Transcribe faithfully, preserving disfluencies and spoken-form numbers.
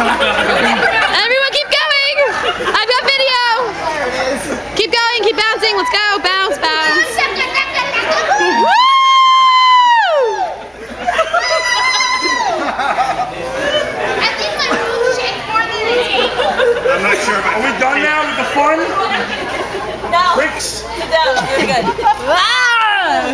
Everyone keep going! I've got video! Keep going, keep bouncing, let's go! Bounce, bounce! Woo! I'm not sure about. Are we done now with the fun? No. Tricks? Sit down. Really good.